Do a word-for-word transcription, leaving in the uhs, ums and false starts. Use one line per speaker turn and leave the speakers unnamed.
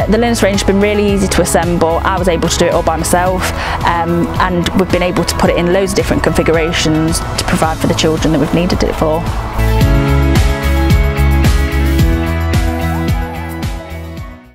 The Linus range has been really easy to assemble. I was able to do it all by myself, um, and we've been able to put it in loads of different configurations to provide for the children that we've needed it for.